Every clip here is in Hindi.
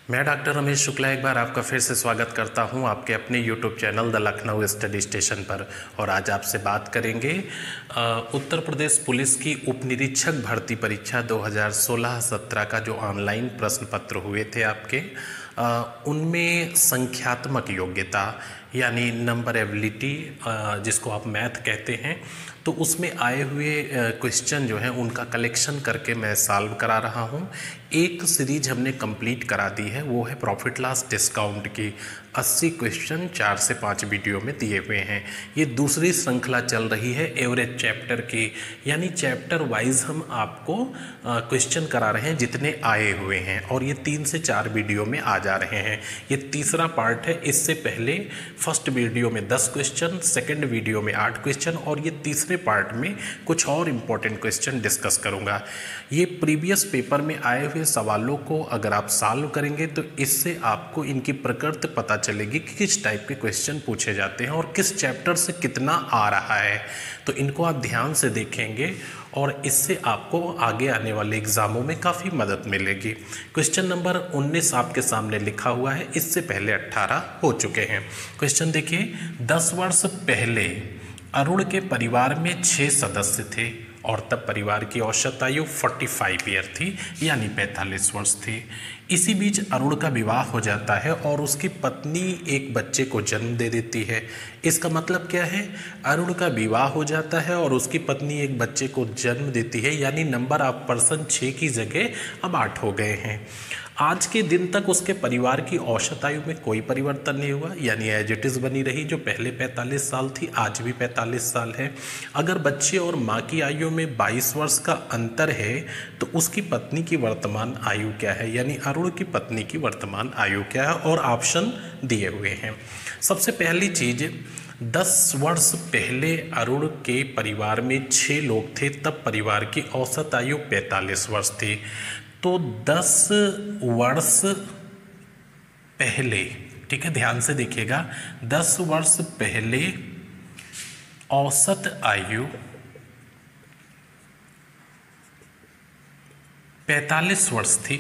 मैं डॉक्टर रमेश शुक्ला एक बार आपका फिर से स्वागत करता हूं आपके अपने YouTube channel the Lucknow study station पर। और आज आपसे बात करेंगे उत्तर प्रदेश पुलिस की उप निरीक्षक भर्ती परीक्षा 2016-17 का जो ऑनलाइन प्रश्न पत्र हुए थे आपके, उनमें संख्यात्मक योग्यता यानी नंबर एबिलिटी, जिसको आप मैथ कहते हैं, तो उसमें आए हुए क्वेश्चन जो हैं उनका कलेक्शन करके मैं सॉल्व करा रहा हूं। एक सीरीज हमने कंप्लीट करा दी है, वो है प्रॉफिट लॉस डिस्काउंट की। 80 क्वेश्चन 4 से 5 वीडियो में दिए हुए हैं। ये दूसरी श्रृंखला चल रही है एवरेज चैप्टर की, यानी चैप्टर वाइज हम आपको क्वेश्चन करा रहे हैं जितने आए हुए हैं, और ये 3 से 4 वीडियो में आ जा रहे हैं। ये तीसरा पार्ट है। इससे पहले फर्स्ट वीडियो में 10 क्वेश्चन, सेकेंड वीडियो में 8 क्वेश्चन, और ये तीसरे पार्ट में कुछ और इम्पोर्टेंट क्वेश्चन डिस्कस करूँगा। ये प्रीवियस पेपर में आए हुए सवालों को अगर आप सॉल्व करेंगे तो इससे आपको इनकी प्रकृति पता चलेगी कि किस टाइप के क्वेश्चन पूछे जाते हैं और किस चैप्टर से कितना आ रहा है। तो इनको आप ध्यान से देखेंगे और इससे आपको आगे आने वाले एग्जामों में काफ़ी मदद मिलेगी। क्वेश्चन नंबर 19 आपके सामने लिखा हुआ है, इससे पहले 18 हो चुके हैं। क्वेश्चन देखिए, 10 वर्ष पहले अरुण के परिवार में 6 सदस्य थे और तब परिवार की औसत आयु 45 ईयर थी, यानी 45 वर्ष थी। इसी बीच अरुण का विवाह हो जाता है और उसकी पत्नी एक बच्चे को जन्म दे देती है। इसका मतलब क्या है? अरुण का विवाह हो जाता है और उसकी पत्नी एक बच्चे को जन्म देती है, यानी नंबर ऑफ पर्सन 6 की जगह अब 8 हो गए हैं। आज के दिन तक उसके परिवार की औसत आयु में कोई परिवर्तन नहीं हुआ, यानी एज इट इज़ बनी रही। जो पहले 45 साल थी आज भी 45 साल है। अगर बच्चे और माँ की आयु में 22 वर्ष का अंतर है तो उसकी पत्नी की वर्तमान आयु क्या है, यानी अरुण की पत्नी की वर्तमान आयु क्या है, और ऑप्शन दिए हुए हैं। सबसे पहली चीज़, 10 वर्ष पहले अरुण के परिवार में 6 लोग थे, तब परिवार की औसत आयु 45 वर्ष थी। तो 10 वर्ष पहले, ठीक है, ध्यान से देखिएगा, 10 वर्ष पहले औसत आयु 45 वर्ष थी,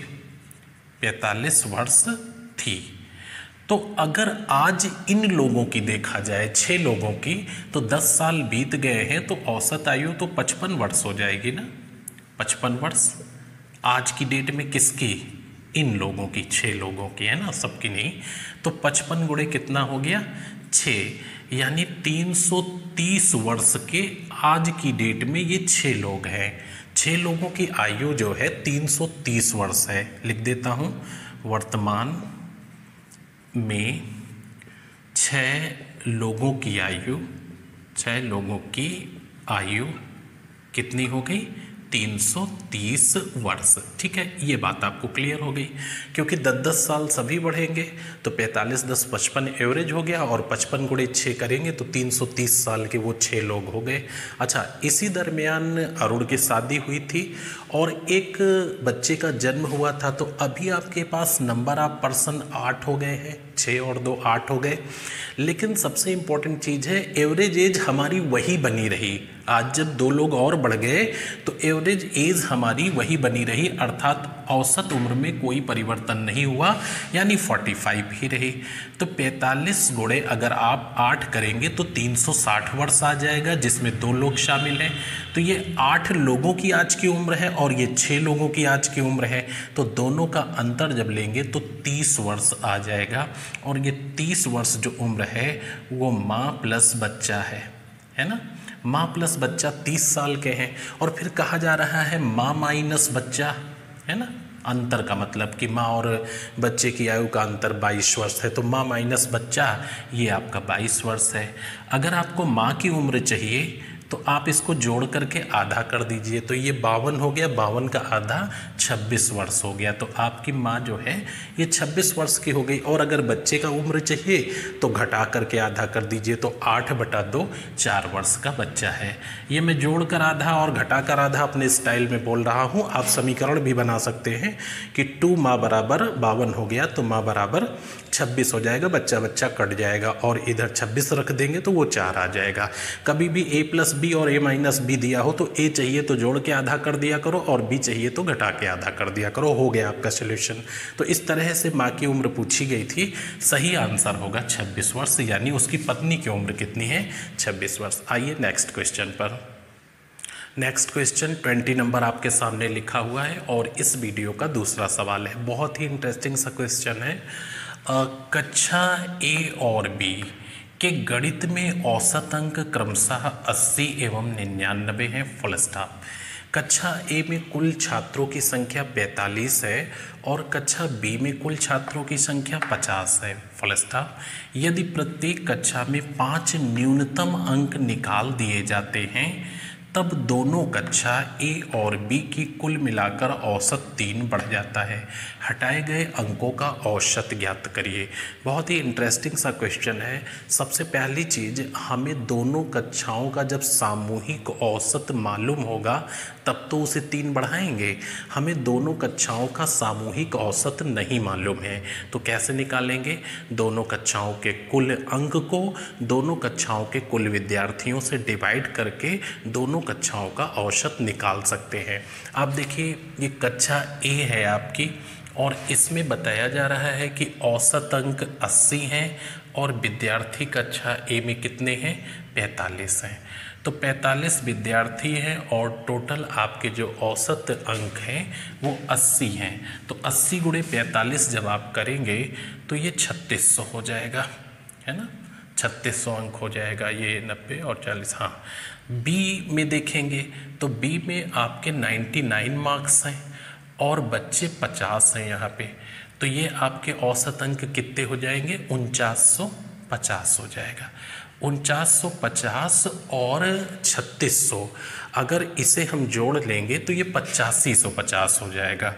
45 वर्ष थी। तो अगर आज इन लोगों की देखा जाए, 6 लोगों की, तो 10 साल बीत गए हैं तो औसत आयु तो 55 वर्ष हो जाएगी ना। 55 वर्ष आज की डेट में किसकी? इन लोगों की, 6 लोगों की, है ना, सबकी नहीं। तो 55 गुणे कितना हो गया? 6, यानी 330 वर्ष के आज की डेट में ये 6 लोग हैं। 6 लोगों की आयु जो है 330 वर्ष है। लिख देता हूँ, वर्तमान में 6 लोगों की आयु, 6 लोगों की आयु कितनी हो गई? 330 वर्ष। ठीक है, ये बात आपको क्लियर हो गई। क्योंकि 10-10 साल सभी बढ़ेंगे तो 45 10 55 एवरेज हो गया, और 55 गुणे 6 करेंगे तो 330 साल के वो 6 लोग हो गए। अच्छा, इसी दरमियान अरुण की शादी हुई थी और एक बच्चे का जन्म हुआ था। तो अभी आपके पास नंबर ऑफ पर्सन 8 हो गए हैं, 6 और 2 8 हो गए। लेकिन सबसे इम्पोर्टेंट चीज़ है, एवरेज एज हमारी वही बनी रही। आज जब 2 लोग और बढ़ गए तो एवरेज एज हमारी वही बनी रही, अर्थात औसत उम्र में कोई परिवर्तन नहीं हुआ, यानी 45 ही रही। तो 45 गुणे अगर आप 8 करेंगे तो 360 वर्ष आ जाएगा, जिसमें 2 लोग शामिल हैं। तो ये 8 लोगों की आज की उम्र है और ये 6 लोगों की आज की उम्र है। तो दोनों का अंतर जब लेंगे तो 30 वर्ष आ जाएगा, और ये 30 वर्ष जो उम्र है वो माँ प्लस बच्चा है ना। माँ प्लस बच्चा 30 साल के हैं, और फिर कहा जा रहा है माँ माइनस बच्चा, है ना। अंतर का मतलब कि माँ और बच्चे की आयु का अंतर 22 वर्ष है, तो माँ माइनस बच्चा ये आपका 22 वर्ष है। अगर आपको माँ की उम्र चाहिए तो आप इसको जोड़ करके आधा कर दीजिए, तो ये 52 हो गया, 52 का आधा 26 वर्ष हो गया। तो आपकी माँ जो है ये 26 वर्ष की हो गई। और अगर बच्चे का उम्र चाहिए तो घटा करके आधा कर दीजिए, तो 8/2 4 वर्ष का बच्चा है। ये मैं जोड़ कर आधा और घटा कर आधा अपने स्टाइल में बोल रहा हूँ। आप समीकरण भी बना सकते हैं कि 2 माँ बराबर 52 हो गया तो माँ बराबर 26 हो जाएगा, बच्चा बच्चा कट जाएगा, और इधर 26 रख देंगे तो वो 4 आ जाएगा। कभी भी a + बी और a माइनस बी दिया हो तो a चाहिए तो जोड़ के आधा कर दिया करो और b चाहिए तो घटा के आधा कर दिया करो, हो गया आपका सोल्यूशन। तो इस तरह से माँ की उम्र पूछी गई थी। सही आंसर होगा 26 वर्ष, यानी उसकी पत्नी की उम्र कितनी है, 26 वर्ष। आइए नेक्स्ट क्वेश्चन पर। नेक्स्ट क्वेश्चन 20 नंबर आपके सामने लिखा हुआ है और इस वीडियो का दूसरा सवाल है। बहुत ही इंटरेस्टिंग सा क्वेश्चन है। कक्षा ए और बी के गणित में औसत अंक क्रमशः 80 एवं 99 है, फुल स्टॉप। कक्षा ए में कुल छात्रों की संख्या 45 है और कक्षा बी में कुल छात्रों की संख्या 50 है, फुल स्टॉप। यदि प्रत्येक कक्षा में 5 न्यूनतम अंक निकाल दिए जाते हैं तब दोनों कक्षा ए और बी की कुल मिलाकर औसत 3 बढ़ जाता है। हटाए गए अंकों का औसत ज्ञात करिए। बहुत ही इंटरेस्टिंग सा क्वेश्चन है। सबसे पहली चीज़, हमें दोनों कक्षाओं का जब सामूहिक औसत मालूम होगा तब तो उसे 3 बढ़ाएंगे। हमें दोनों कक्षाओं का सामूहिक औसत नहीं मालूम है तो कैसे निकालेंगे? दोनों कक्षाओं के कुल अंक को दोनों कक्षाओं के कुल विद्यार्थियों से डिवाइड करके दोनों कक्षाओं का औसत निकाल सकते हैं। आप देखिए, ये कक्षा ए है आपकी और इसमें बताया जा रहा है कि औसत अंक 80 हैं और विद्यार्थी कक्षा ए में कितने हैं, 45 हैं। तो 45 विद्यार्थी हैं और टोटल आपके जो औसत अंक हैं वो 80 हैं। तो 80 गुणे 45 जब आप करेंगे तो ये 3600 हो जाएगा, है ना, 3600 अंक हो जाएगा। ये 90 और 40, हाँ। बी में देखेंगे तो बी में आपके 99 मार्क्स हैं और बच्चे 50 हैं यहाँ पे। तो ये आपके औसत अंक कितने हो जाएंगे, 4950 हो जाएगा। 4950 और 3600 अगर इसे हम जोड़ लेंगे तो ये 8550 हो जाएगा।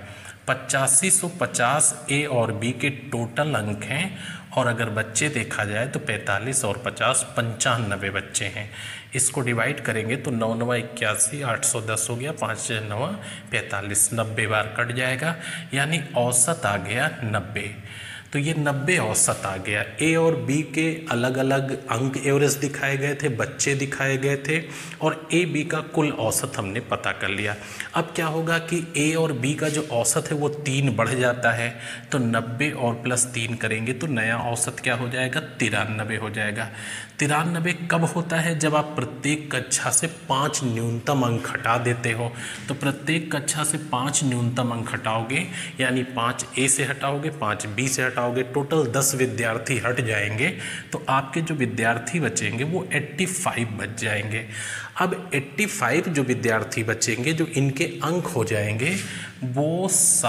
8550 ए और बी के टोटल अंक हैं और अगर बच्चे देखा जाए तो 45 और 50 95 बच्चे हैं। इसको डिवाइड करेंगे तो 9 9 81, 810 हो गया, 5 9 45, 90 बार कट जाएगा, यानी औसत आ गया 90। तो ये 90 औसत आ गया। ए और बी के अलग अलग अंक एवरेज दिखाए गए थे, बच्चे दिखाए गए थे और ए बी का कुल औसत हमने पता कर लिया। अब क्या होगा कि ए और बी का जो औसत है वो 3 बढ़ जाता है, तो 90 और प्लस 3 करेंगे तो नया औसत क्या हो जाएगा, 93 हो जाएगा। 93 कब होता है, जब आप प्रत्येक कक्षा से 5 न्यूनतम अंक हटा देते हो। तो प्रत्येक कक्षा से 5 न्यूनतम अंक हटाओगे, यानी 5 ए से हटाओगे, 5 बी से हटाओगे, टोटल 10 विद्यार्थी हट जाएंगे तो आपके जो विद्यार्थी बचेंगे वो 85 बच जाएंगे। अब 85 जो विद्यार्थी बचेंगे, जो इनके अंक हो जाएंगे वो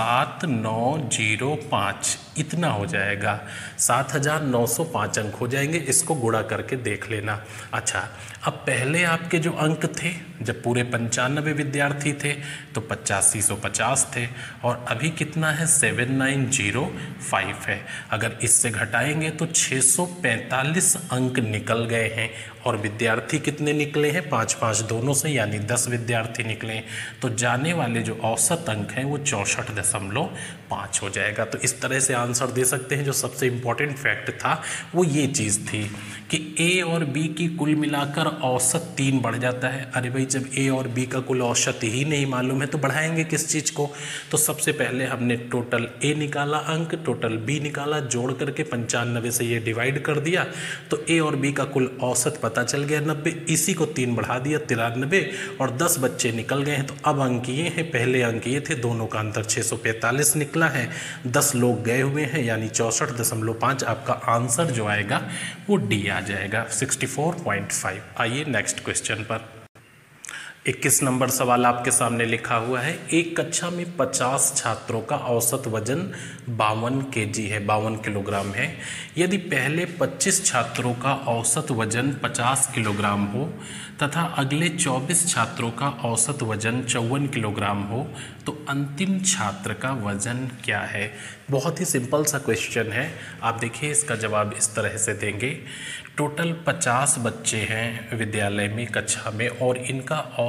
7905 इतना हो जाएगा, 7905 अंक हो जाएंगे। इसको गुणा करके देख लेना। अच्छा, अब पहले आपके जो अंक थे जब पूरे 95 विद्यार्थी थे तो 8550 थे और अभी कितना है, 7905 है। अगर इससे घटाएंगे तो 645 अंक निकल गए हैं और विद्यार्थी कितने निकले हैं, 5 दोनों से, यानी 10 विद्यार्थी निकले। तो जाने वाले जो औसत अंक हैं वो 64.5 हो जाएगा। तो इस तरह से आंसर दे सकते हैं। जो सबसे इम्पोर्टेंट फैक्ट था वो ये चीज़ थी कि ए और बी की कुल मिलाकर औसत 3 बढ़ जाता है। अरे भाई, जब ए और बी का कुल औसत ही नहीं मालूम है तो बढ़ाएंगे किस चीज़ को? तो सबसे पहले हमने टोटल ए निकाला अंक, टोटल बी निकाला, जोड़ करके 95 से ये डिवाइड कर दिया तो ए और बी का कुल औसत पता चल गया 90। इसी को 3 बढ़ा दिया 93 और 10 बच्चे निकल गए हैं। तो अब अंक ये हैं, पहले अंक ये थे, दोनों का अंतर 645 निकला है, 10 लोग गए हुए हैं, यानी 64.5। आपका आंसर जो आएगा वो डी आ जाएगा, 64.5। आइए नेक्स्ट क्वेश्चन पर। 21 नंबर सवाल आपके सामने लिखा हुआ है। एक कक्षा में 50 छात्रों का औसत वजन 52 kg है, 52 किलोग्राम है। यदि पहले 25 छात्रों का औसत वजन 50 किलोग्राम हो तथा अगले 24 छात्रों का औसत वजन 54 किलोग्राम हो तो अंतिम छात्र का वजन क्या है? बहुत ही सिंपल सा क्वेश्चन है। आप देखिए, इसका जवाब इस तरह से देंगे। टोटल 50 बच्चे हैं विद्यालय में, कक्षा में, और इनका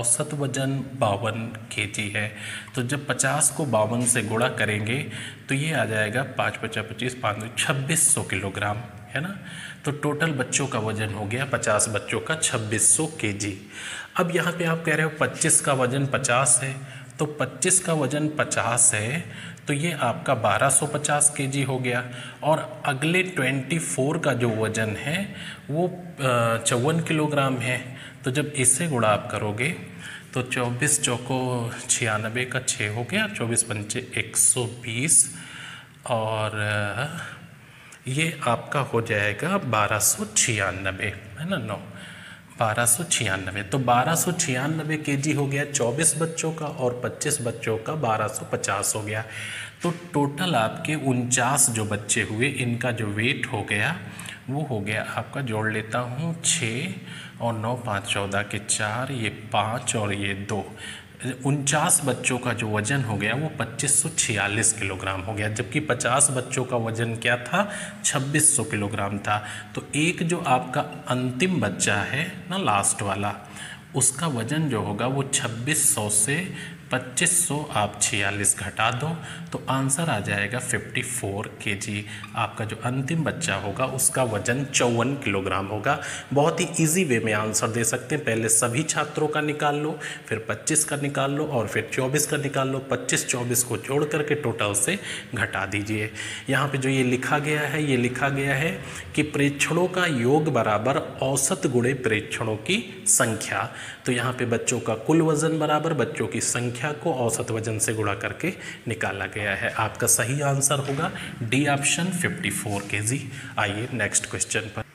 औसत वजन 52 kg है। तो जब 50 को 52 से गुणा करेंगे तो ये आ जाएगा 5 × 25 5 2600 किलोग्राम, है ना। तो टोटल बच्चों का वजन हो गया 50 बच्चों का 2600 kg। अब यहाँ पे आप कह रहे हो 25 का वजन 50 है, तो 25 का वजन 50 है तो ये आपका 1250 kg हो गया। और अगले 24 का जो वजन है वो 54 किलोग्राम है। तो जब इससे गुणा आप करोगे तो 24 चौको 96 का 6 हो गया, 24 पंचे 120 और ये आपका हो जाएगा 1296, है ना, 1296। तो 1296 kg हो गया 24 बच्चों का और 25 बच्चों का 1250 हो गया। तो टोटल आपके 49 जो बच्चे हुए, इनका जो वेट हो गया वो हो गया आपका, जोड़ लेता हूँ, 6 और 9 5 14 के 4, ये 5 और ये 2, 49 बच्चों का जो वज़न हो गया वो 2546 किलोग्राम हो गया। जबकि 50 बच्चों का वज़न क्या था, 2600 किलोग्राम था। तो एक जो आपका अंतिम बच्चा है ना, लास्ट वाला, उसका वज़न जो होगा वो 2600 से 2500 आप 46 घटा दो तो आंसर आ जाएगा 54 kg। आपका जो अंतिम बच्चा होगा उसका वजन 54 किलोग्राम होगा। बहुत ही इजी वे में आंसर दे सकते हैं। पहले सभी छात्रों का निकाल लो, फिर 25 का निकाल लो और फिर 24 का निकाल लो। 25-24 को जोड़ करके टोटल से घटा दीजिए। यहाँ पे जो ये लिखा गया है, ये लिखा गया है कि प्रेक्षणों का योग बराबर औसत गुणे प्रेक्षणों की संख्या। तो यहाँ पे बच्चों का कुल वजन बराबर बच्चों की संख्या को औसत वजन से गुणा करके निकाला गया है। आपका सही आंसर होगा डी ऑप्शन 54 kg। आइए नेक्स्ट क्वेश्चन पर।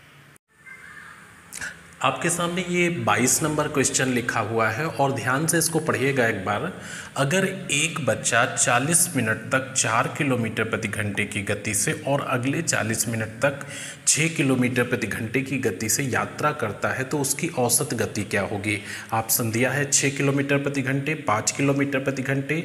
आपके सामने ये 22 नंबर क्वेश्चन लिखा हुआ है और ध्यान से इसको पढ़िएगा एक बार। अगर एक बच्चा 40 मिनट तक 4 किलोमीटर प्रति घंटे की गति से और अगले 40 मिनट तक 6 किलोमीटर प्रति घंटे की गति से यात्रा करता है तो उसकी औसत गति क्या होगी। ऑप्शन दिया है 6 किलोमीटर प्रति घंटे, 5 किलोमीटर प्रति घंटे,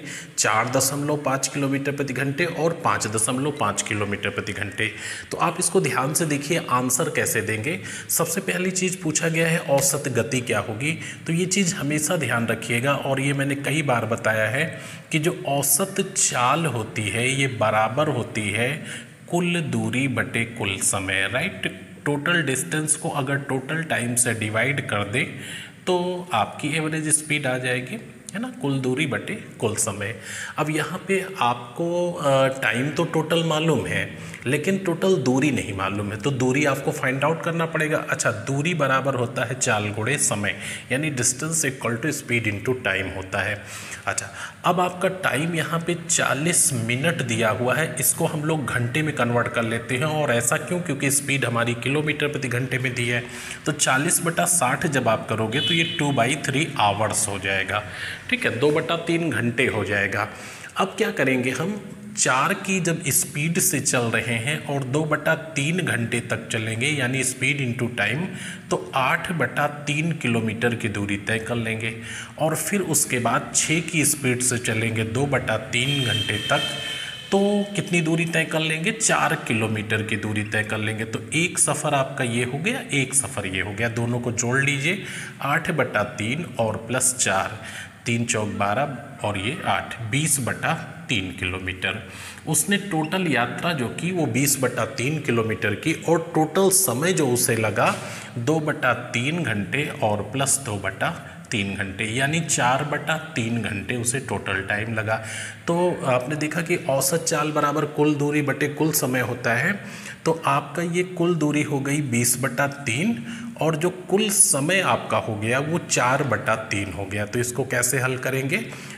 4.5 किलोमीटर प्रति घंटे और 5.5 किलोमीटर प्रति घंटे। तो आप इसको ध्यान से देखिए, आंसर कैसे देंगे। सबसे पहली चीज़ पूछा गया है औसत गति क्या होगी। तो ये चीज़ हमेशा ध्यान रखिएगा और ये मैंने कई बार बताया है कि जो औसत चाल होती है ये बराबर होती है कुल दूरी बटे कुल समय, राइट। टोटल डिस्टेंस को अगर टोटल टाइम से डिवाइड कर दे तो आपकी एवरेज स्पीड आ जाएगी, है ना, कुल दूरी बटे कुल समय। अब यहाँ पे आपको टाइम तो टोटल मालूम है लेकिन टोटल दूरी नहीं मालूम है, तो दूरी आपको फाइंड आउट करना पड़ेगा। अच्छा, दूरी बराबर होता है चाल गुणे समय, यानी distance equal to speed into time होता है। अच्छा, अब आपका टाइम यहाँ पे 40 मिनट दिया हुआ है, इसको हम लोग घंटे में कन्वर्ट कर लेते हैं। और ऐसा क्यों, क्योंकि स्पीड हमारी किलोमीटर प्रति घंटे में दी है। तो 40/60 जब आप करोगे तो ये 2/3 आवर्स हो जाएगा, ठीक है, 2/3 घंटे हो जाएगा। अब क्या करेंगे हम, 4 की जब स्पीड से चल रहे हैं और 2/3 घंटे तक चलेंगे यानी स्पीड इनटू टाइम, तो 8/3 किलोमीटर की दूरी तय कर लेंगे। और फिर उसके बाद 6 की स्पीड से चलेंगे 2/3 घंटे तक, तो कितनी दूरी तय कर लेंगे, 4 किलोमीटर की दूरी तय कर लेंगे। तो एक सफ़र आपका ये हो गया, एक सफ़र ये हो गया, दोनों को जोड़ लीजिए, 8/3 और प्लस 4, 3 चौक 12 और ये 8, 20/3 किलोमीटर। उसने टोटल यात्रा जो की वो 20/3 किलोमीटर की और टोटल समय जो उसे लगा 2/3 घंटे और प्लस 2/3 घंटे, यानी 4/3 घंटे उसे टोटल टाइम लगा। तो आपने देखा कि औसत चाल बराबर कुल दूरी बटे कुल समय होता है। तो आपका ये कुल दूरी हो गई 20/3 और जो कुल समय आपका हो गया वो 4/3 हो गया। तो इसको कैसे हल करेंगे,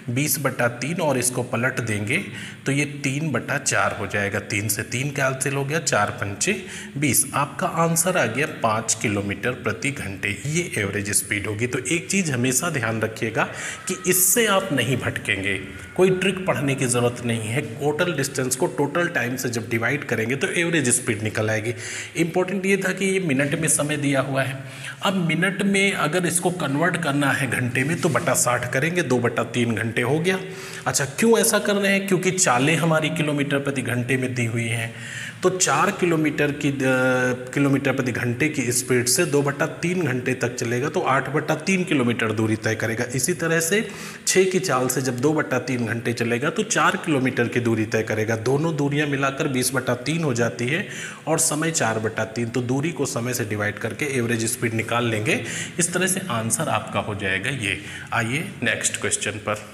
20/3 और इसको पलट देंगे तो ये 3/4 हो जाएगा। 3 से 3 कैंसिल हो गया, 4 पंचे 20। आपका आंसर आ गया 5 किलोमीटर प्रति घंटे, ये एवरेज स्पीड होगी। तो एक चीज़ हमेशा ध्यान रखिएगा कि इससे आप नहीं भटकेंगे, कोई ट्रिक पढ़ने की ज़रूरत नहीं है। टोटल डिस्टेंस को टोटल टाइम से जब डिवाइड करेंगे तो एवरेज स्पीड निकल आएगी। इंपॉर्टेंट ये था कि ये मिनट में समय दिया हुआ है। अब मिनट में अगर इसको कन्वर्ट करना है घंटे में तो 60 करेंगे, 2/3 घंटे घंटे हो गया। अच्छा, क्यों ऐसा कर रहे हैं? क्योंकि चालें हमारी किलोमीटर प्रति घंटे में दी हुई हैं, तो 4 किलोमीटर प्रति घंटे की स्पीड से 2/3 घंटे तक चलेगा तो 8/3 किलोमीटर दूरी तय करेगा। इसी तरह से 6 की चाल से जब 2/3 घंटे चलेगा तो 4 किलोमीटर की दूरी तय करेगा। दोनों दूरियां मिलाकर 20/3 हो जाती है और समय 4/3, तो दूरी को समय से डिवाइड करके एवरेज स्पीड निकाल लेंगे। इस तरह से आंसर आपका हो जाएगा ये। आइए नेक्स्ट क्वेश्चन पर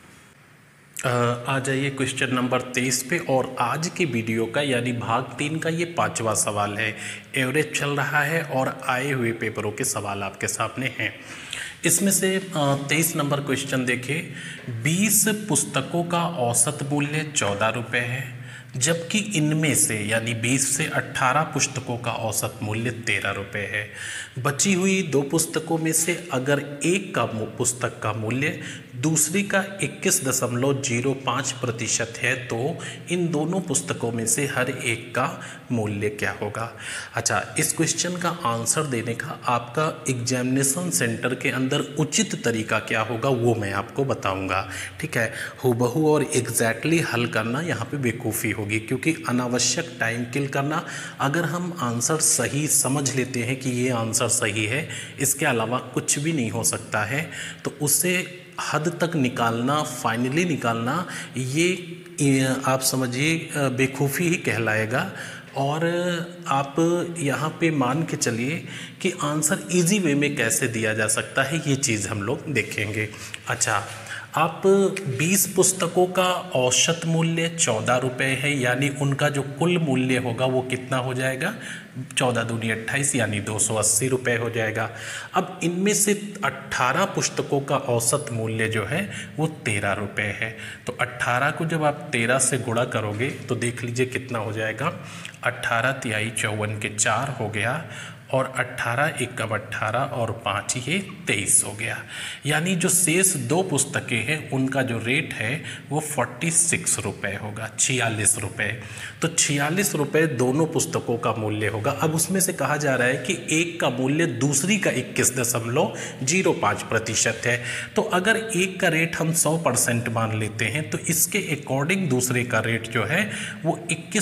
आ जाइए, क्वेश्चन नंबर 23 पे। और आज की वीडियो का यानी भाग 3 का ये 5वां सवाल है। एवरेज चल रहा है और आए हुए पेपरों के सवाल आपके सामने हैं। इसमें से 23 नंबर क्वेश्चन देखिए, 20 पुस्तकों का औसत मूल्य 14 रुपये है, जबकि इनमें से यानी 20 से 18 पुस्तकों का औसत मूल्य 13 रुपये है। बची हुई 2 पुस्तकों में से अगर एक का पुस्तक का मूल्य दूसरी का 21.05% है तो इन दोनों पुस्तकों में से हर एक का मूल्य क्या होगा। अच्छा, इस क्वेश्चन का आंसर देने का आपका एग्जामिनेशन सेंटर के अंदर उचित तरीका क्या होगा वो मैं आपको बताऊंगा। ठीक है, हूबहू और एग्जैक्टली हल करना यहाँ पे बेवकूफ़ी होगी, क्योंकि अनावश्यक टाइम किल करना। अगर हम आंसर सही समझ लेते हैं कि ये आंसर सही है, इसके अलावा कुछ भी नहीं हो सकता है, तो उससे हद तक निकालना, फाइनली निकालना, ये आप समझिए बेवकूफ़ी ही कहलाएगा। और आप यहाँ पे मान के चलिए कि आंसर इजी वे में कैसे दिया जा सकता है, ये चीज़ हम लोग देखेंगे। अच्छा, आप 20 पुस्तकों का औसत मूल्य 14 रुपये है, यानी उनका जो कुल मूल्य होगा वो कितना हो जाएगा, 14 दूनी 28 यानी 280 रुपये हो जाएगा। अब इनमें से 18 पुस्तकों का औसत मूल्य जो है वो 13 रुपये है, तो 18 को जब आप 13 से गुणा करोगे तो देख लीजिए कितना हो जाएगा, 18 तिहाई 54 के 4 हो गया, और 18 एकम 18 और 5 ये 23 हो गया। यानी जो शेष 2 पुस्तकें हैं उनका जो रेट है वो 46 रुपये होगा, 46 रुपये। तो 46 रुपये दोनों पुस्तकों का मूल्य होगा। अब उसमें से कहा जा रहा है कि एक का मूल्य दूसरी का 21.05% है, तो अगर एक का रेट हम 100% मान लेते हैं तो इसके अकॉर्डिंग दूसरे का रेट जो है वो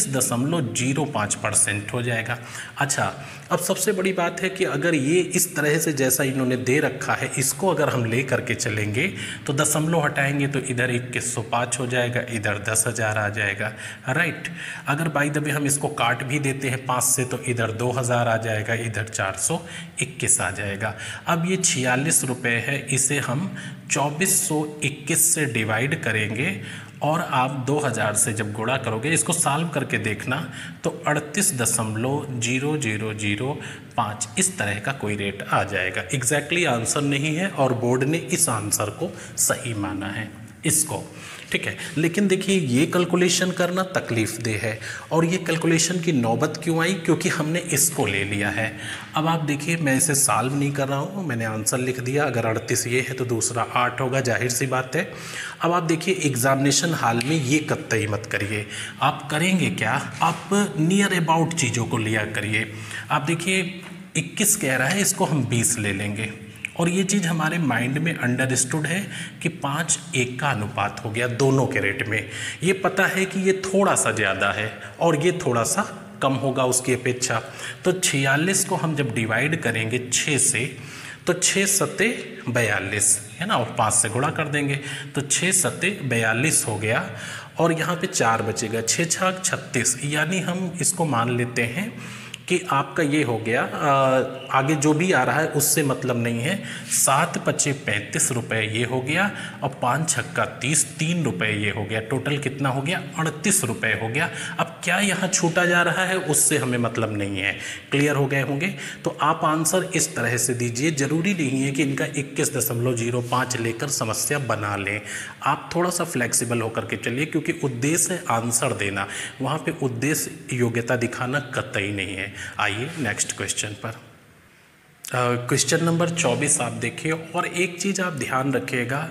21.05% हो जाएगा। अच्छा, अब सबसे बड़ी बात है कि अगर ये इस तरह से जैसा इन्होंने दे रखा है, इसको अगर हम ले करके चलेंगे तो दशमलव हटाएंगे तो इधर 2105 हो जाएगा, इधर 10,000 आ जाएगा, राइट। अगर बाय द वे हम इसको काट भी देते हैं 5 से तो इधर 2,000 आ जाएगा, इधर 421 आ जाएगा। अब ये 46 रुपये है, इसे हम 2421 से डिवाइड करेंगे और आप 2000 से जब गुणा करोगे, इसको सॉल्व करके देखना, तो 38.0005 इस तरह का कोई रेट आ जाएगा। एग्जैक्टली आंसर नहीं है और बोर्ड ने इस आंसर को सही माना है इसको, ठीक है। लेकिन देखिए ये कैलकुलेशन करना तकलीफ देह है, और ये कैलकुलेशन की नौबत क्यों आई, क्योंकि हमने इसको ले लिया है। अब आप देखिए, मैं इसे सॉल्व नहीं कर रहा हूँ, मैंने आंसर लिख दिया। अगर 38 ये है तो दूसरा 8 होगा, जाहिर सी बात है। अब आप देखिए एग्जामिनेशन हॉल में ये कतई मत करिए। आप करेंगे क्या, आप नियर अबाउट चीज़ों को लिया करिए। आप देखिए 21 कह रहा है, इसको हम 20 ले लेंगे, और ये चीज़ हमारे माइंड में अंडरस्टूड है कि 5:1 का अनुपात हो गया दोनों के रेट में। ये पता है कि ये थोड़ा सा ज़्यादा है और ये थोड़ा सा कम होगा उसकी अपेक्षा। तो 46 को हम जब डिवाइड करेंगे 6 से, तो 6 सत्ते 42 है ना, और 5 से गुणा कर देंगे तो 6 सत्ते 42 हो गया, और यहाँ पे 4 बचेगा, 6 छक 36। यानी हम इसको मान लेते हैं कि आपका ये हो गया, आगे जो भी आ रहा है उससे मतलब नहीं है। 7 पचे 35 रुपये ये हो गया, और 5 छक्का 30, 3 रुपये ये हो गया। टोटल कितना हो गया, 38 रुपये हो गया। अब क्या यहाँ छूटा जा रहा है उससे हमें मतलब नहीं है। क्लियर हो गए होंगे। तो आप आंसर इस तरह से दीजिए, ज़रूरी नहीं है कि इनका 21.05 लेकर समस्या बना लें। आप थोड़ा सा फ्लेक्सिबल होकर के चलिए, क्योंकि उद्देश्य है आंसर देना, वहाँ पे उद्देश्य योग्यता दिखाना कतई नहीं है। आइए नेक्स्ट क्वेश्चन पर। क्वेश्चन नंबर 24 आप देखिए, और एक चीज़ आप ध्यान रखिएगा,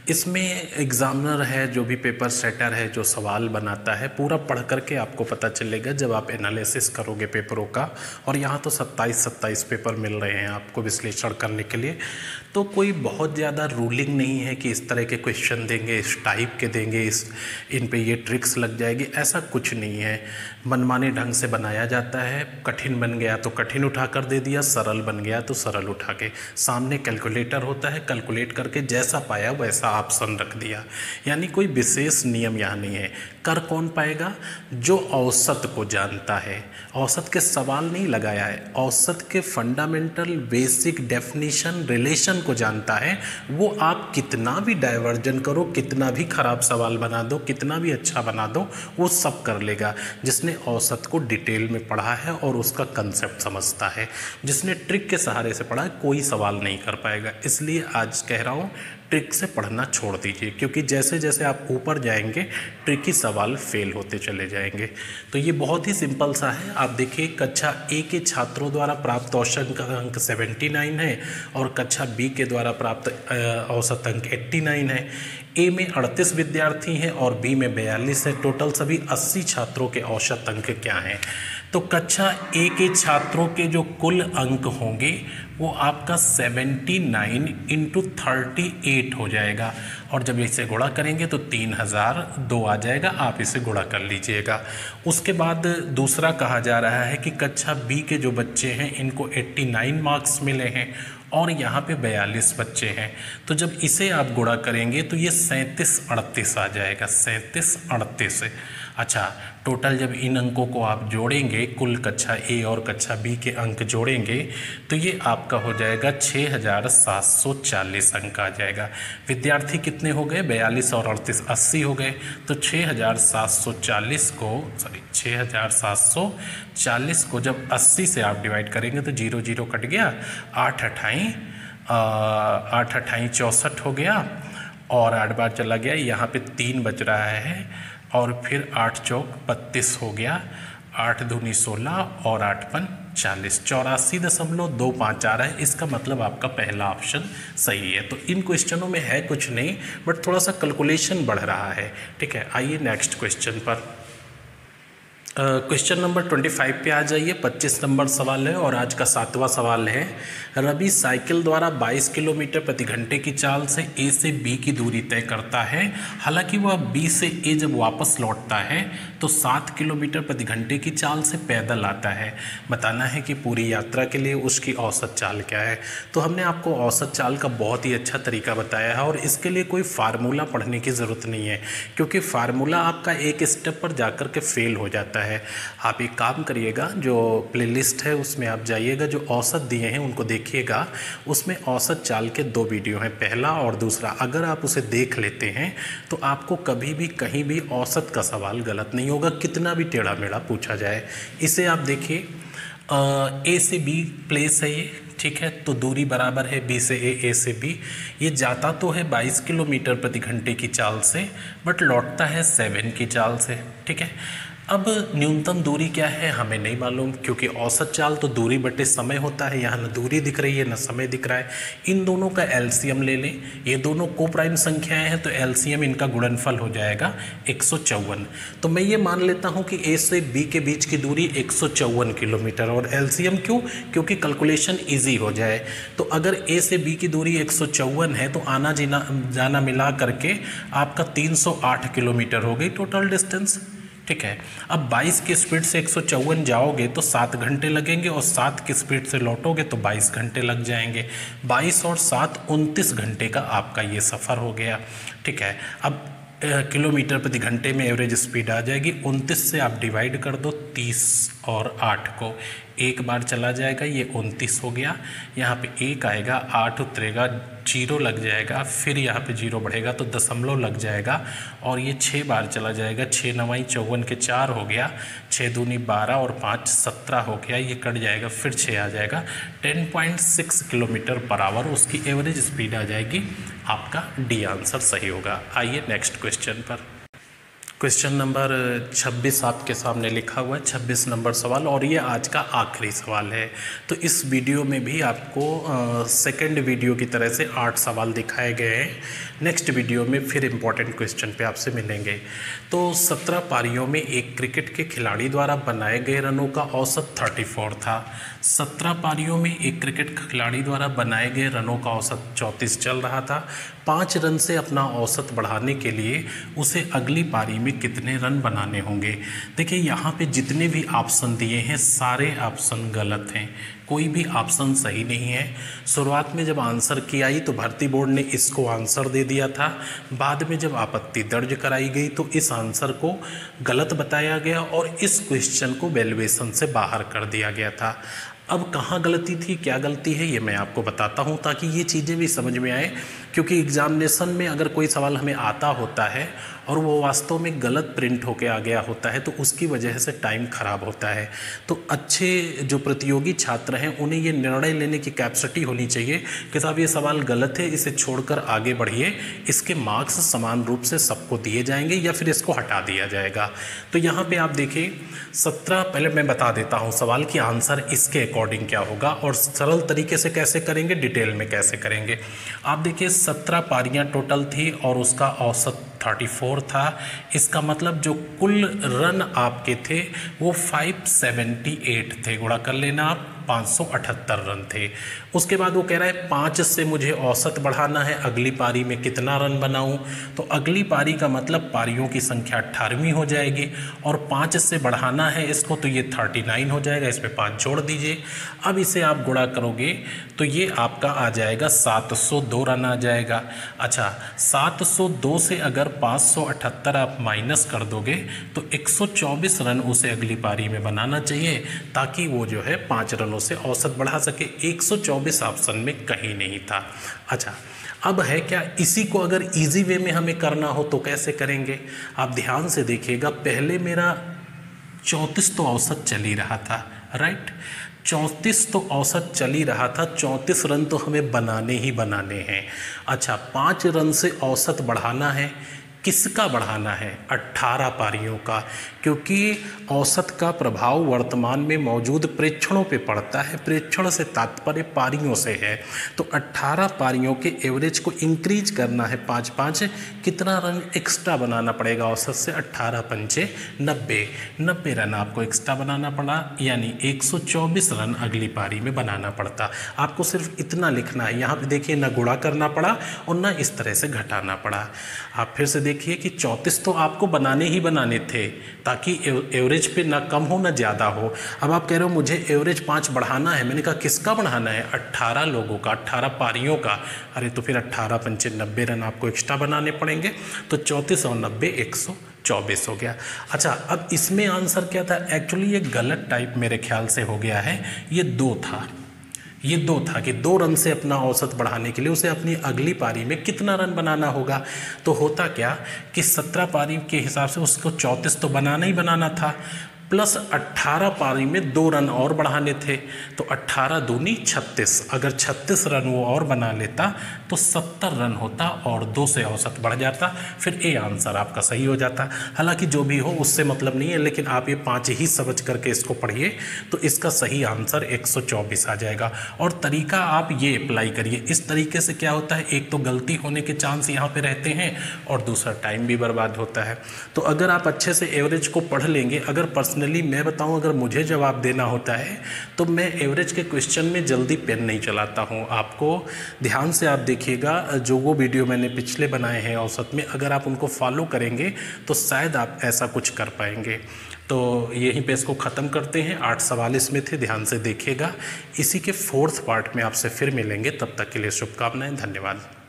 इसमें एग्जामिनर है, जो भी पेपर सेटर है, जो सवाल बनाता है, पूरा पढ़ करके आपको पता चलेगा जब आप एनालिसिस करोगे पेपरों का। और यहाँ तो 27 पेपर मिल रहे हैं आपको विश्लेषण करने के लिए, तो कोई बहुत ज़्यादा रूलिंग नहीं है कि इस तरह के क्वेश्चन देंगे, इस टाइप के देंगे, इन पे ये ट्रिक्स लग जाएगी, ऐसा कुछ नहीं है। मनमाने ढंग से बनाया जाता है, कठिन बन गया तो कठिन उठा कर दे दिया, सरल बन गया तो सरल उठा के, सामने कैलकुलेटर होता है, कैलकुलेट करके जैसा पाया वैसा ऑप्शन रख दिया। यानी कोई विशेष नियम यहाँ नहीं है। कर कौन पाएगा? जो औसत को जानता है। औसत के सवाल नहीं लगाया है, औसत के फंडामेंटल बेसिक डेफिनेशन रिलेशन को जानता है। वो आप कितना भी डाइवर्जन करो, कितना भी खराब सवाल बना दो, कितना भी अच्छा बना दो, वो सब कर लेगा। जिसने औसत को डिटेल में पढ़ा है और उसका कंसेप्ट समझता है, जिसने ट्रिक के सहारे से पढ़ा है, कोई सवाल नहीं कर पाएगा। इसलिए आज कह रहा हूँ ट्रिक से पढ़ना छोड़ दीजिए, क्योंकि जैसे जैसे आप ऊपर जाएंगे ट्रिकी सवाल फेल होते चले जाएंगे। तो ये बहुत ही सिंपल सा है। आप देखिए, कक्षा ए के छात्रों द्वारा प्राप्त औसत अंक 79 है और कक्षा बी के द्वारा प्राप्त औसत अंक 89 है। ए में 38 विद्यार्थी हैं और बी में 42 है। टोटल सभी 80 छात्रों के औसत अंक क्या हैं? तो कक्षा ए के छात्रों के जो कुल अंक होंगे वो आपका 79 × 38 हो जाएगा, और जब इसे गुणा करेंगे तो 3002 आ जाएगा। आप इसे गुणा कर लीजिएगा। उसके बाद दूसरा कहा जा रहा है कि कक्षा बी के जो बच्चे हैं इनको 89 मार्क्स मिले हैं और यहाँ पे 42 बच्चे हैं। तो जब इसे आप गुणा करेंगे तो ये 3738 आ जाएगा, 3738। अच्छा, टोटल जब इन अंकों को आप जोड़ेंगे, कुल कक्षा ए और कक्षा बी के अंक जोड़ेंगे तो ये आपका हो जाएगा 6740 अंक आ जाएगा। विद्यार्थी कितने हो गए? 42 और 38 80 हो गए। तो 6740 को जब 80 से आप डिवाइड करेंगे तो 0 0 कट गया, 8 अट्ठाई 64 हो गया और 8 बार चला गया, यहाँ पे 3 बच रहा है और फिर 8 चौक 32 हो गया, 8 दूनी 16 और 8 पन 40, 84.25 आ रहा है। इसका मतलब आपका पहला ऑप्शन सही है। तो इन क्वेश्चनों में है कुछ नहीं, बट थोड़ा सा कैलकुलेशन बढ़ रहा है। ठीक है, आइए नेक्स्ट क्वेश्चन पर। क्वेश्चन नंबर 25 पे आ जाइए। 25 नंबर सवाल है और आज का 7वां सवाल है। रवि साइकिल द्वारा 22 किलोमीटर प्रति घंटे की चाल से ए से बी की दूरी तय करता है। हालांकि वह बी से ए जब वापस लौटता है तो 7 किलोमीटर प्रति घंटे की चाल से पैदल आता है। बताना है कि पूरी यात्रा के लिए उसकी औसत चाल क्या है। तो हमने आपको औसत चाल का बहुत ही अच्छा तरीका बताया है और इसके लिए कोई फार्मूला पढ़ने की ज़रूरत नहीं है, क्योंकि फार्मूला आपका एक स्टेप पर जाकर के फेल हो जाता है। आप एक काम करिएगा, जो प्लेलिस्ट है उसमें आप जाइएगा, जो औसत दिए हैं उनको देखिएगा। उसमें औसत चाल के 2 वीडियो हैं, पहला और दूसरा। अगर आप उसे देख लेते हैं तो आपको कभी भी कहीं भी औसत का सवाल गलत नहीं होगा, कितना भी टेढ़ा मेढ़ा पूछा जाए। इसे आप देखिए, ए से बी प्लेस है ये, ठीक है। तो दूरी बराबर है बी से ए से बी। ये जाता तो है 22 किलोमीटर प्रति घंटे की चाल से, बट लौटता है 7 की चाल से, ठीक है। अब न्यूनतम दूरी क्या है हमें नहीं मालूम, क्योंकि औसत चाल तो दूरी बटे समय होता है। यहाँ न दूरी दिख रही है न समय दिख रहा है। इन दोनों का एलसीएम ले लें। ये दोनों कोप्राइम संख्याएं हैं तो एलसीएम इनका गुणनफल हो जाएगा 154। तो मैं ये मान लेता हूँ कि ए से बी के बीच की दूरी 154 किलोमीटर। और एलसीएम क्यों? क्योंकि कैलकुलेशन ईजी हो जाए। तो अगर ए से बी की दूरी 154 है तो आना जाना मिला करके आपका 308 किलोमीटर हो गई टोटल डिस्टेंस, ठीक है। अब 22 की स्पीड से 154 जाओगे तो 7 घंटे लगेंगे और 7 की स्पीड से लौटोगे तो 22 घंटे लग जाएंगे। 22 और 7 29 घंटे का आपका ये सफ़र हो गया, ठीक है। अब किलोमीटर प्रति घंटे में एवरेज स्पीड आ जाएगी। 29 से आप डिवाइड कर दो 30 और 8 को, एक बार चला जाएगा, ये 29 हो गया। यहाँ पे 1 आएगा, 8 उतरेगा, 0 लग जाएगा, फिर यहाँ पे 0 बढ़ेगा तो दशमलव लग जाएगा और ये 6 बार चला जाएगा। 6 9 54 के 4 हो गया, 6 दूनी 12 और 5 17 हो गया, ये कट जाएगा, फिर 6 आ जाएगा। 10.6 किलोमीटर पर आवर उसकी एवरेज स्पीड आ जाएगी। आपका डी आंसर सही होगा। आइए नेक्स्ट क्वेश्चन पर। क्वेश्चन नंबर 26 आपके सामने लिखा हुआ है, 26 नंबर सवाल, और ये आज का आखिरी सवाल है। तो इस वीडियो में भी आपको सेकंड वीडियो की तरह से 8 सवाल दिखाए गए हैं। नेक्स्ट वीडियो में फिर इम्पोर्टेंट क्वेश्चन पे आपसे मिलेंगे। तो 17 पारियों में एक क्रिकेट के खिलाड़ी द्वारा बनाए गए रनों का औसत 34 था। 17 पारियों में एक क्रिकेट खिलाड़ी द्वारा बनाए गए रनों का औसत 34 चल रहा था। 5 रन से अपना औसत बढ़ाने के लिए उसे अगली पारी में कितने रन बनाने होंगे। देखिए यहाँ पे जितने भी ऑप्शन दिए हैं सारे ऑप्शन गलत हैं, कोई भी ऑप्शन सही नहीं है। शुरुआत में जब आंसर की आई तो भर्ती बोर्ड ने इसको आंसर दे दिया था, बाद में जब आपत्ति दर्ज कराई गई तो इस आंसर को गलत बताया गया और इस क्वेश्चन को वैल्यूएशन से बाहर कर दिया गया था। अब कहाँ गलती थी, क्या गलती है, ये मैं आपको बताता हूँ ताकि ये चीज़ें भी समझ में आए। क्योंकि एग्जामिनेशन में अगर कोई सवाल हमें आता होता है और वो वास्तव में गलत प्रिंट होके आ गया होता है तो उसकी वजह से टाइम ख़राब होता है। तो अच्छे जो प्रतियोगी छात्र हैं उन्हें ये निर्णय लेने की कैपेसिटी होनी चाहिए कि साहब ये सवाल गलत है, इसे छोड़कर आगे बढ़िए, इसके मार्क्स समान रूप से सबको दिए जाएंगे या फिर इसको हटा दिया जाएगा। तो यहाँ पे आप देखिए 17, पहले मैं बता देता हूँ सवाल की आंसर इसके अकॉर्डिंग क्या होगा और सरल तरीके से कैसे करेंगे, डिटेल में कैसे करेंगे। आप देखिए 17 पारियाँ टोटल थी और उसका औसत 34 था। इसका मतलब जो कुल रन आपके थे वो 578 थे। गुणा कर लेना आप, 578 रन थे। उसके बाद वो कह रहा है 5 से मुझे औसत बढ़ाना है, अगली पारी में कितना रन बनाऊं। तो अगली पारी का मतलब पारियों की संख्या 18वीं हो जाएगी और 5 से बढ़ाना है इसको तो ये 39 हो जाएगा, इसमें 5 जोड़ दीजिए। अब इसे आप गुणा करोगे तो ये आपका आ जाएगा 702 रन आ जाएगा। अच्छा, 702 से अगर 578 आप माइनस कर दोगे तो 124 रन उसे अगली पारी में बनाना चाहिए ताकि वो जो है 5 रनों से औसत बढ़ा सके। 124 ऑप्शन में कहीं नहीं था। अच्छा, अब है क्या, इसी को अगर इजी वे में हमें करना हो तो कैसे करेंगे। आप ध्यान से देखिएगा, पहले मेरा 34 तो औसत चल ही रहा था, राइट। 34 तो औसत चल ही रहा था, 34 रन तो हमें बनाने ही बनाने हैं। अच्छा, 5 रन से औसत बढ़ाना है, किसका बढ़ाना है, 18 पारियों का, क्योंकि औसत का प्रभाव वर्तमान में मौजूद प्रेक्षणों पे पड़ता है। प्रेक्षण से तात्पर्य पारियों से है। तो 18 पारियों के एवरेज को इंक्रीज करना है 5-5, कितना रन एक्स्ट्रा बनाना पड़ेगा औसत से, 18 पंचे 90 रन आपको एक्स्ट्रा बनाना पड़ा, यानी 124 रन अगली पारी में बनाना पड़ता। आपको सिर्फ इतना लिखना है। यहाँ पे देखिए ना गुणा करना पड़ा और ना इस तरह से घटाना पड़ा। आप फिर से देखिए कि 34 तो आपको बनाने ही बनाने थे ताकि एवरेज पे ना कम हो ना ज़्यादा हो। अब आप कह रहे हो मुझे एवरेज 5 बढ़ाना है। मैंने कहा किसका बढ़ाना है, 18 लोगों का, 18 पारियों का। अरे तो फिर 18 पंचे 90 रन आपको एक्स्ट्रा बनाने पड़ेंगे। तो 34 और 90 124 हो गया। अच्छा, अब इसमें आंसर क्या था, एक्चुअली ये गलत टाइप मेरे ख्याल से हो गया है। ये 2 था कि 2 रन से अपना औसत बढ़ाने के लिए उसे अपनी अगली पारी में कितना रन बनाना होगा। तो होता क्या कि 17 पारी के हिसाब से उसको 34 तो बनाना ही बनाना था, प्लस 18 पारी में 2 रन और बढ़ाने थे। तो 18 दूनी 36, अगर 36 रन वो और बना लेता तो 70 रन होता और 2 से औसत बढ़ जाता, फिर ए आंसर आपका सही हो जाता। हालांकि जो भी हो उससे मतलब नहीं है, लेकिन आप ये 5 ही समझ करके इसको पढ़िए तो इसका सही आंसर 124 आ जाएगा। और तरीका आप ये अप्लाई करिए। इस तरीके से क्या होता है, एक तो गलती होने के चांस यहाँ पे रहते हैं और दूसरा टाइम भी बर्बाद होता है। तो अगर आप अच्छे से एवरेज को पढ़ लेंगे, अगर पर्सनली मैं बताऊं, अगर मुझे जवाब देना होता है तो मैं एवरेज के क्वेश्चन में जल्दी पेन नहीं चलाता हूं। आपको ध्यान से आप देखिएगा, जो वो वीडियो मैंने पिछले बनाए हैं औसत में, अगर आप उनको फॉलो करेंगे तो शायद आप ऐसा कुछ कर पाएंगे। तो यहीं पे इसको ख़त्म करते हैं। 8 सवाल इसमें थे, ध्यान से देखिएगा। इसी के 4th पार्ट में आपसे फिर मिलेंगे, तब तक के लिए शुभकामनाएं, धन्यवाद।